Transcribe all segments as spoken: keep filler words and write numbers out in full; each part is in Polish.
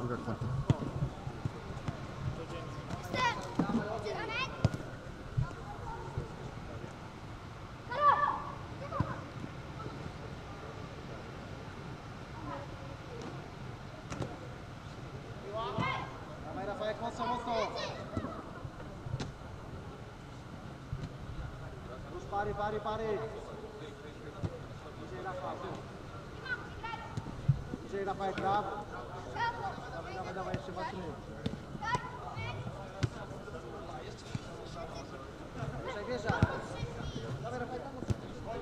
druga kwarta. Dawaj Rafałek, mocno, mocno. Już pary, pary, pary. Bliżej Rafał. Bliżej Rafałek, brawo. Dawaj, dawaj, dawaj, jeszcze walczymy. Wierzaj, wierzaj. Dawaj Rafałek, tam mocno.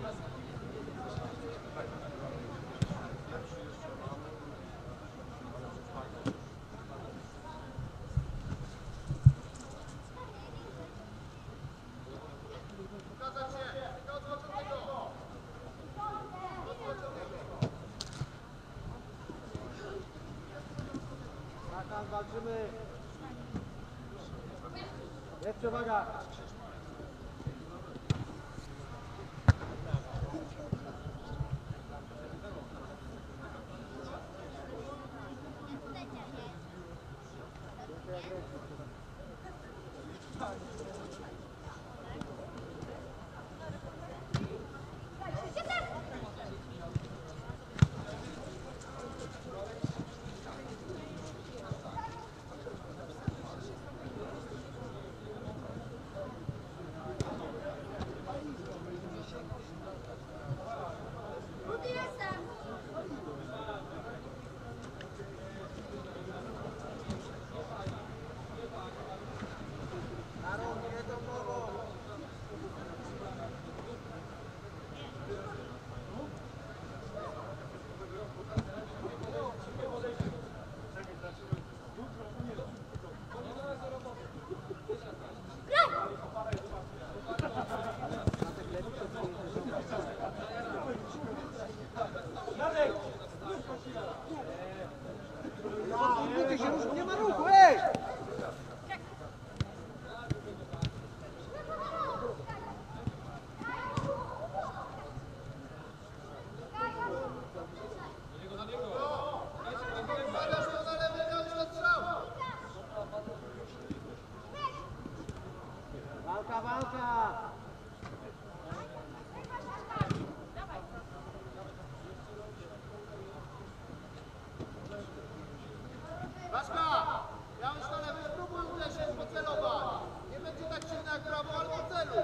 Walczymy. Jest przewaga. Ty się już nie ma ruchu, ej! Walka, walka! Baszka! Ja już na lewy spróbuj uderzyć, pocelować. Nie będzie tak silny jak prawo, ale po celu.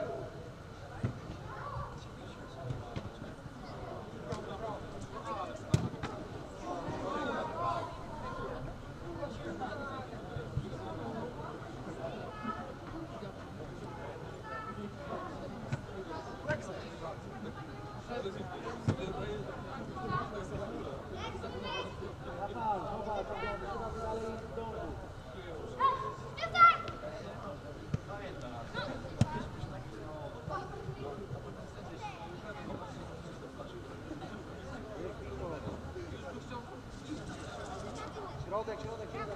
Środek, środek, środek.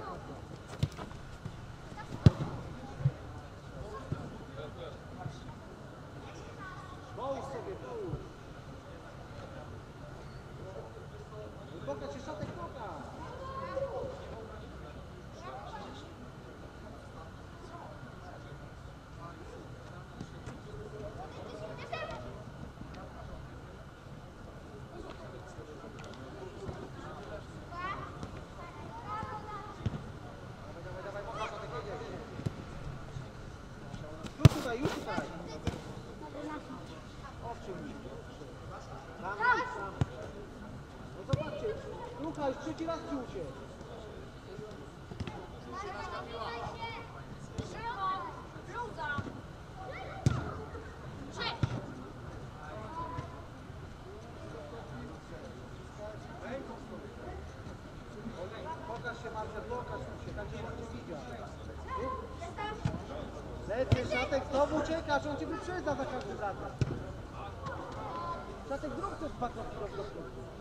Połóż sobie, połóż. Pokaż się, szatek, pokaż. Już tutaj, już tutaj. Owczym. Tam, tam. No zobaczcie, ruchaj, trzeci raz ci uciekł. Pokaż się, Marcel, pokaż mu się, tak żeby on cię widział. Lepiej, Szatek, znowu uciekasz, on cię wyprzedza za każdym razem. Szatek, zrób też dwa kroki do bloku.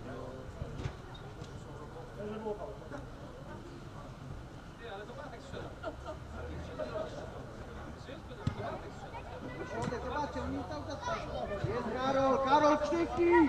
Środek, zobaczcie, on nie cały czas... Jest Karol, Karol, krzyknij!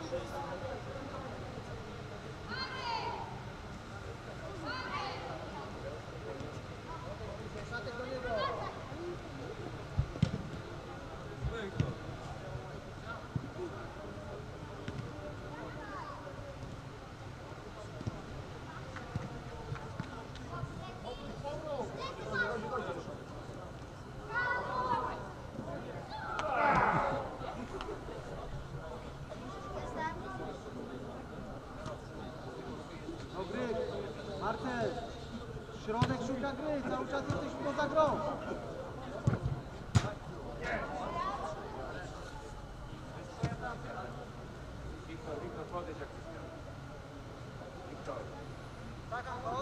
Szatek do niego. No gry, Marcel, środek szuka gry, cały czas jesteśmy poza grą. Wiktor, Wiktor, podejdź jak ty śmiał. Wiktor. Tak, Angot.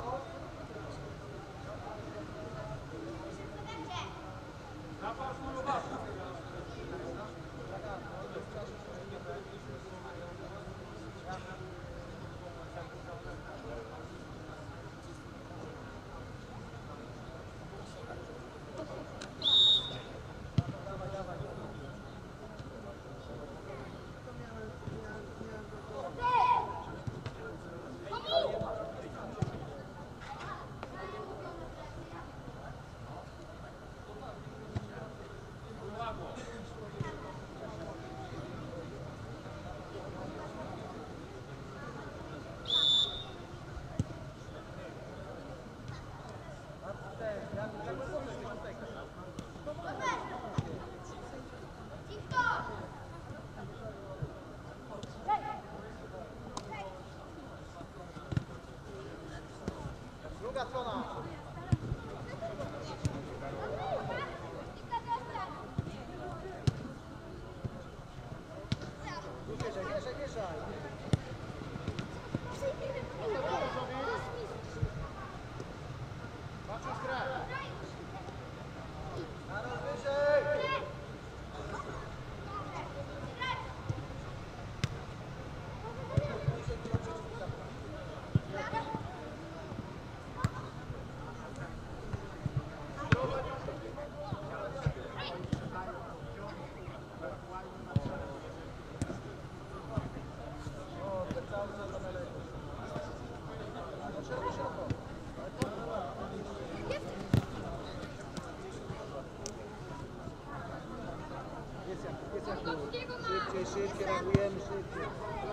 Druga strona. Wieszaj, wieszaj, wieszaj. Patrz grę. Zaraz wyżej. Jest jak, jest jak było. Szybciej, szybciej, reagujemy szybciej.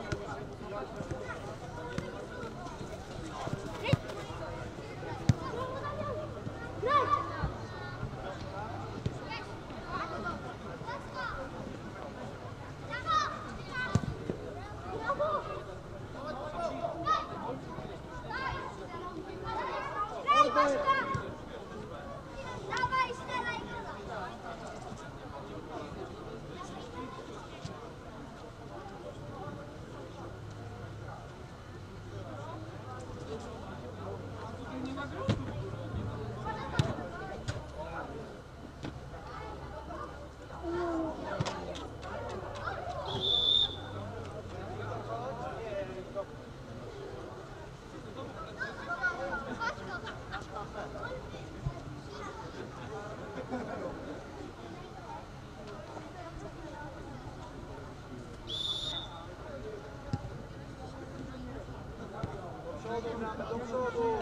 Do przodu!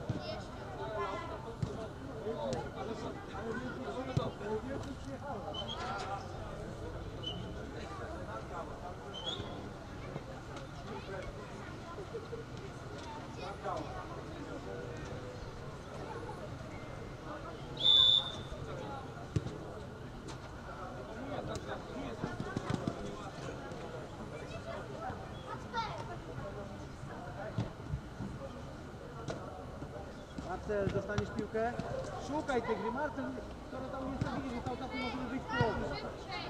Marcel, dostaniesz piłkę? Szukaj tej gry, Marcel, które tam nie zabili, że cały czas nie możemy wyjść z połowy.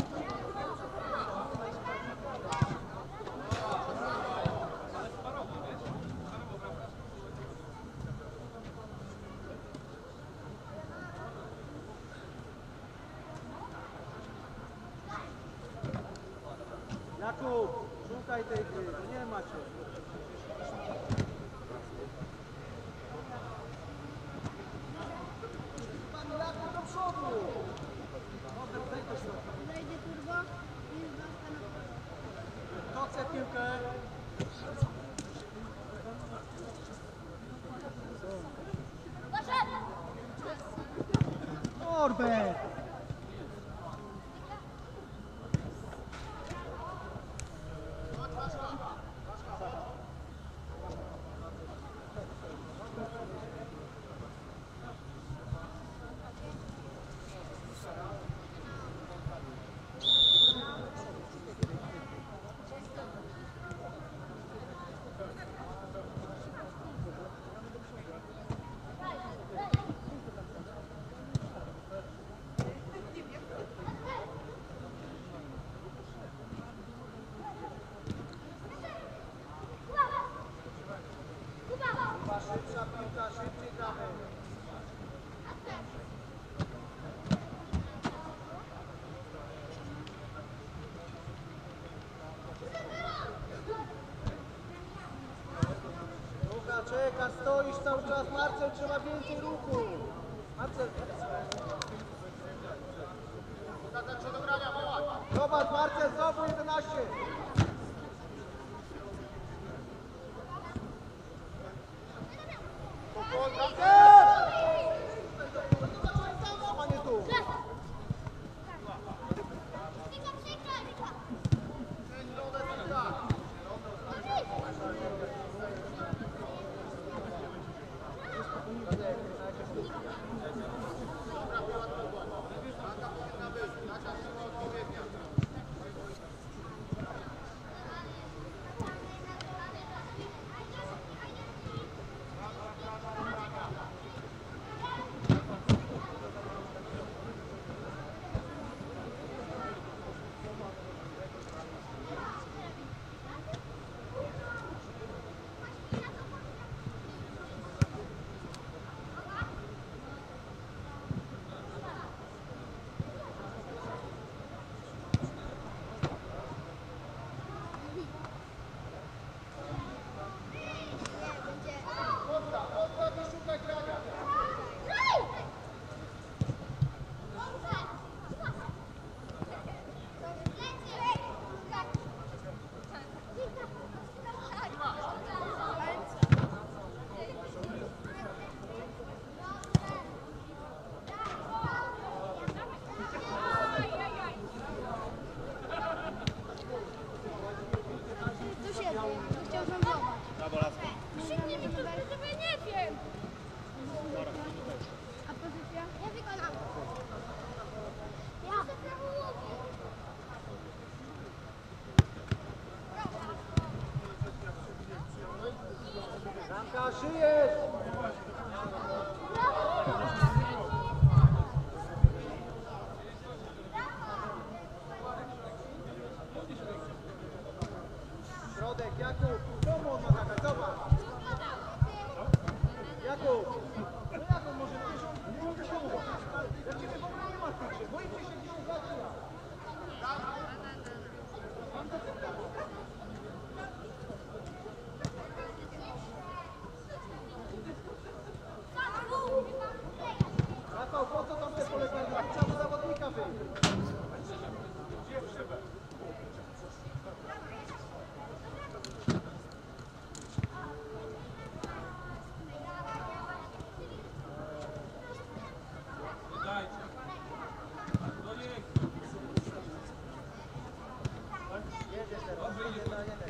Jakub, szukaj tej gry, to nie ma się. Do przodu! Dobra, daj to środka. Zajdzie turbo i już dostanę. To chce piłkę piłkę. Norbert! Szybsza piłka, szybciej gramy. Luka, czeka, stoisz cały czas. Marcel, trzeba więcej ruchu. Marcel. Zobacz, Marcel, znowu jedenaście. Żyjesz! Środek, Jakub, komu on ma taka? Zobacz! Jakub! No Jakub, może nie mogę się uwagać. Ja ciebie w ogóle nie ma w tyczy. Boicie się gdzieś zaczyna. Rafał, po co tam te polegania? Trzeba do zawodnika wyjść. Gdzie w szybę? Jedzie teraz, jeden na jeden.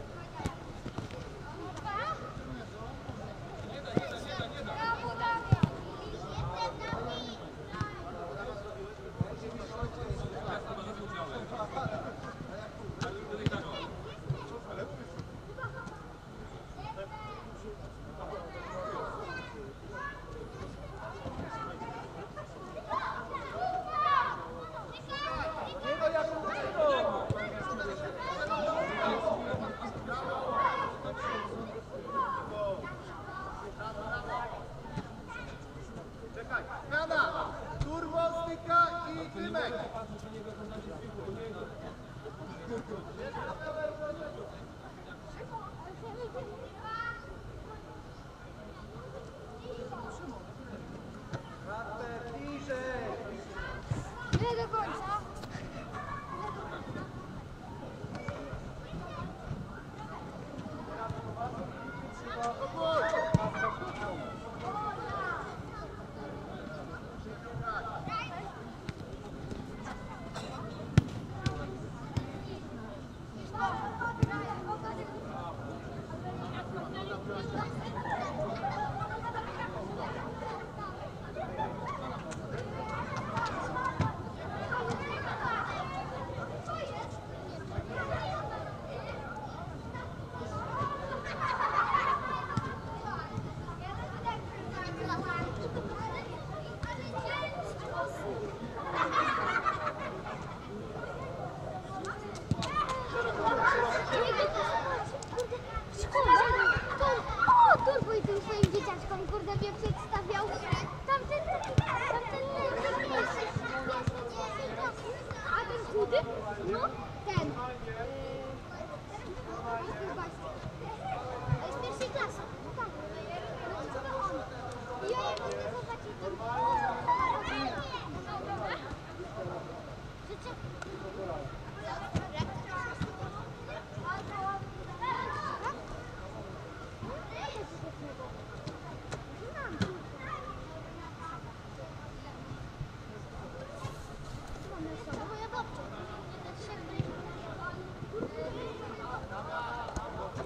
Chudy? No, ten. Yy, z pierwszej klasy. No tak. No to chyba on. I ja jak nie zobaczył, to... Życzę... Moja babcia.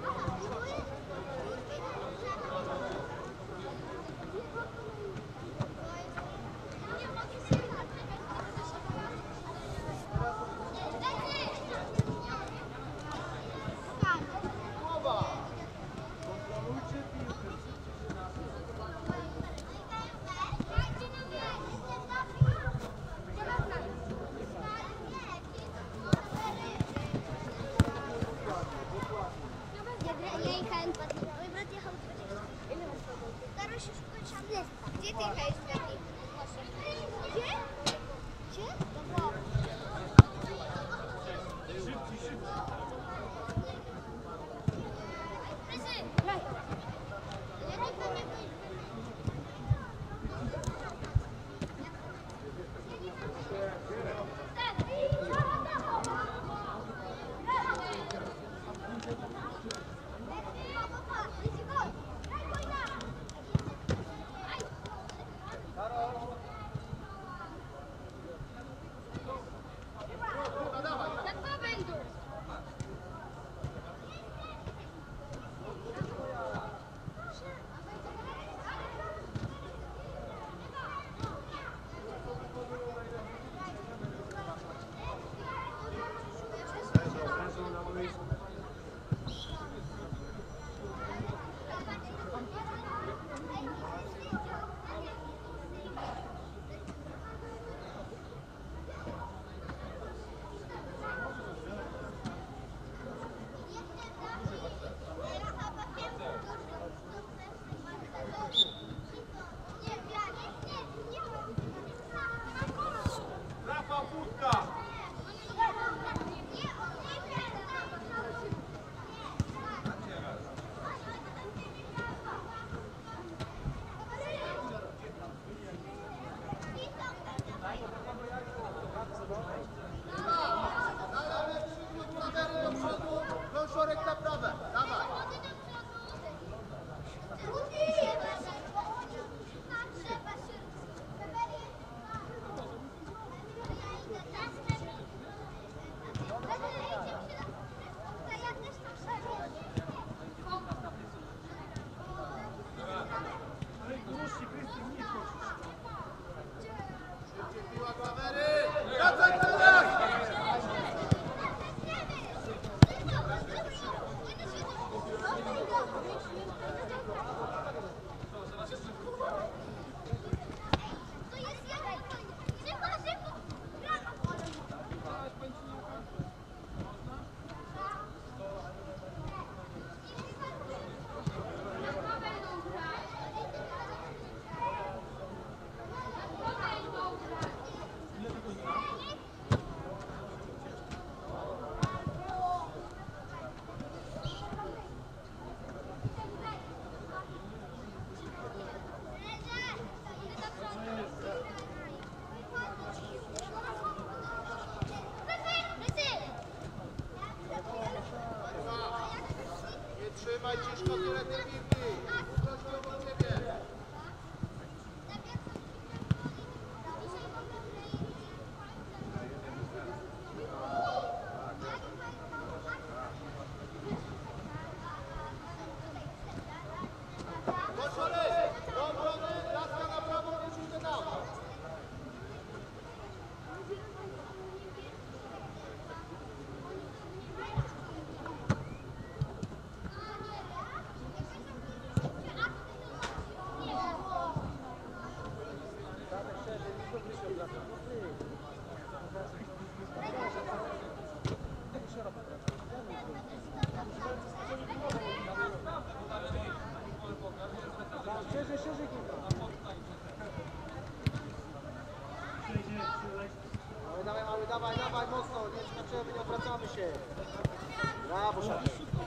Dawaj, dawaj, mocno, nie skaczemy, nie obracamy się. Brawo, szafie. Dwa.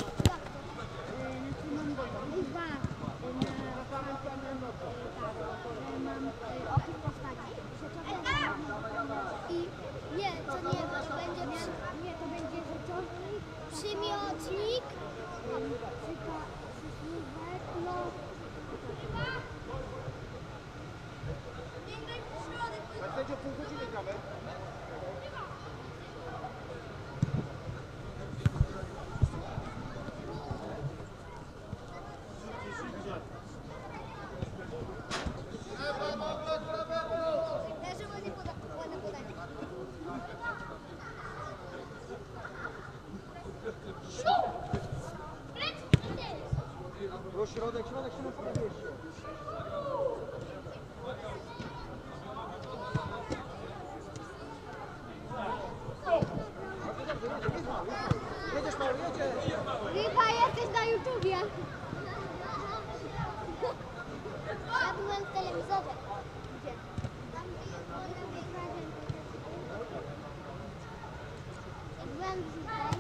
Mam opis postaci. I nie, to nie, to będzie przy, nie, to będzie rzeczownik, przymiotnik, przyka, przysłówek, no. Jak będzie pół godziny gramy? Leży ładnie poda, ładne podanie. Pro środek, środek, środek, nie wiesz się. Jedziesz, mały, jedziesz! Chyba jesteś na YouTubie. Ja byłem w telewizorze. Gdzie? Tam byłem w Zupem,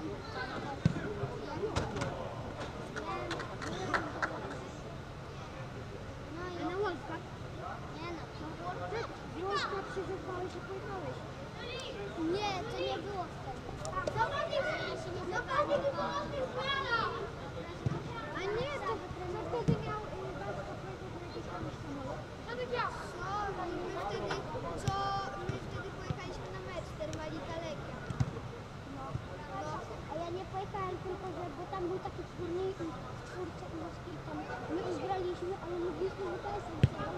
no i na Wolfach. Nie no, to Wolfach. Wolfach przyzwałeś i pojechałeś. Nie, to nie było wtedy. Zawodnik było zmiana! A nie, to no wtedy miał Baska powiedział, że jakiś tam samolot. Wtedy miał. Co? My wtedy, co? My wtedy pojechaliśmy na mecz, Termalika Legia. No, no. A ja nie pojechałem tylko, że, bo tam był taki turniej i twórcze i nas kilka. My uzgraliśmy, ale mówiliśmy, że to jest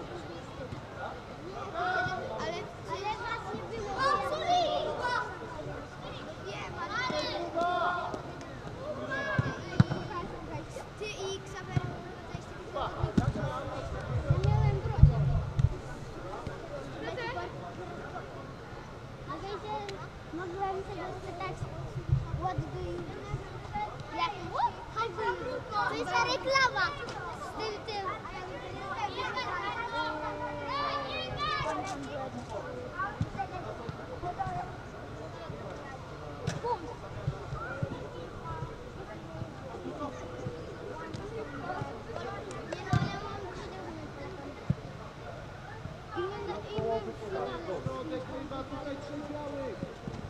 ale, ale was nie było. O, sorry! Wiem, ale... Ty i Xaver ja miałem brodę. Mogłem sobie spytać what do you... Jak? How do you... To jest ta reklama z tym, tym... Środek, chyba tutaj trzej białych.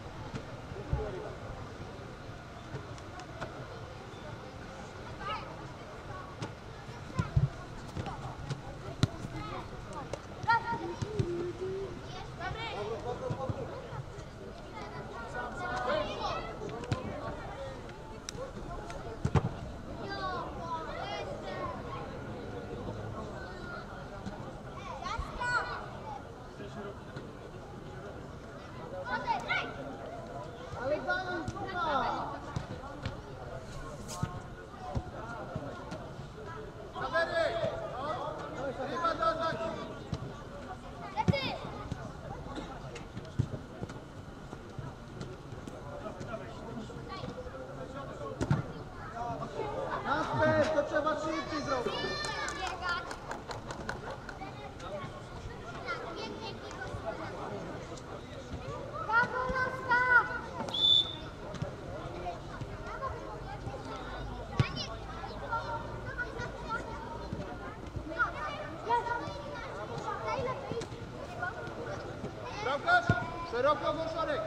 Ale daj, kurwa! Kamery! No, chyba do ataki! Kasper, to trzeba szybciej zrobić. Bramkarz! Szeroko go Szarek!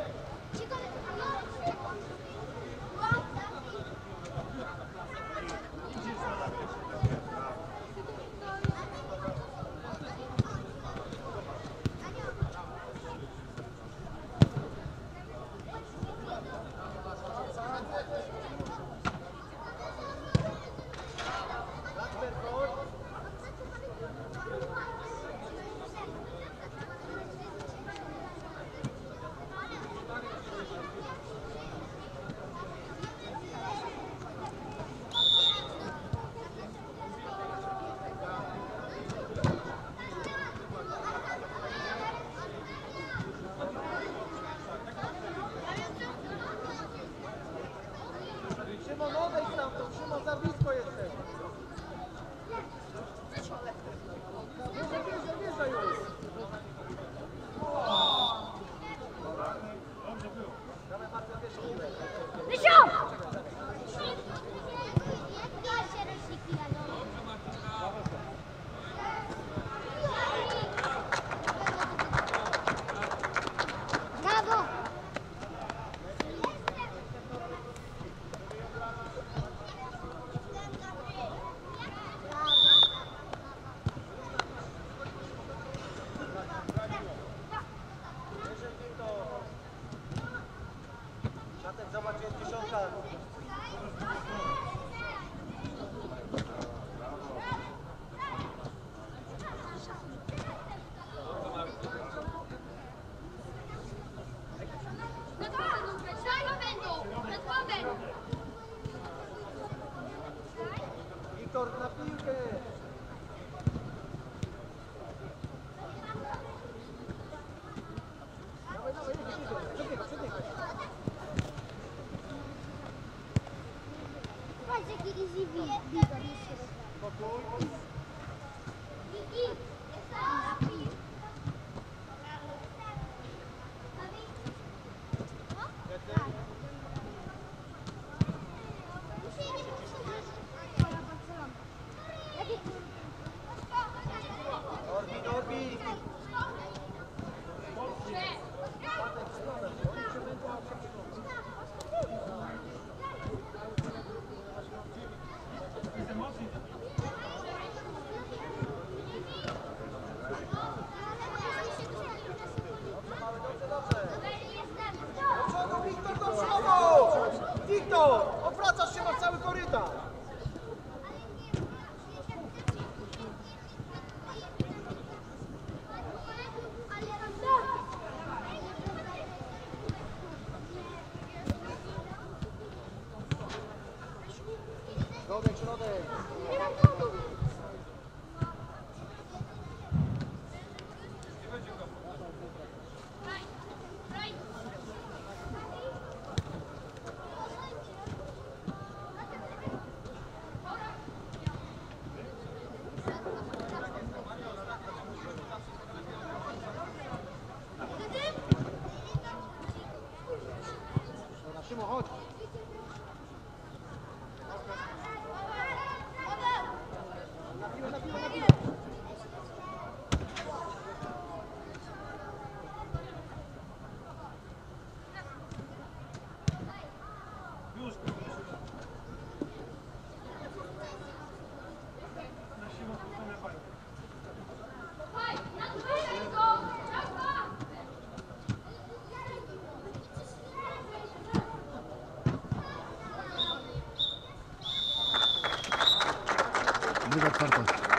Kasper, chodź. Liga jeszcze raz. Spokój. Orbit, orbit. Dobrze, dobrze. Do przodu, Wiktor, do przodu! Wiktor, odwracasz się, masz cały korytarz. Środek, środek. Dobra, Szymon, chodź. Na piłę, na piłę, na piłę. Już. Na siłę pokonania panią. Druga czwarta.